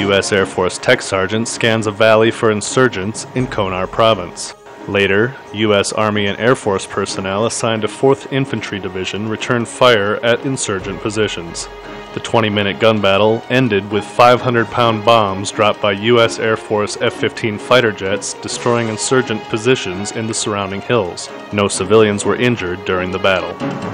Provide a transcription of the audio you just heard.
U.S. Air Force tech sergeant scans a valley for insurgents in Konar province. Later, U.S. Army and Air Force personnel assigned to 4th Infantry Division returned fire at insurgent positions. The 20-minute gun battle ended with 500-pound bombs dropped by U.S. Air Force F-15 fighter jets, destroying insurgent positions in the surrounding hills. No civilians were injured during the battle.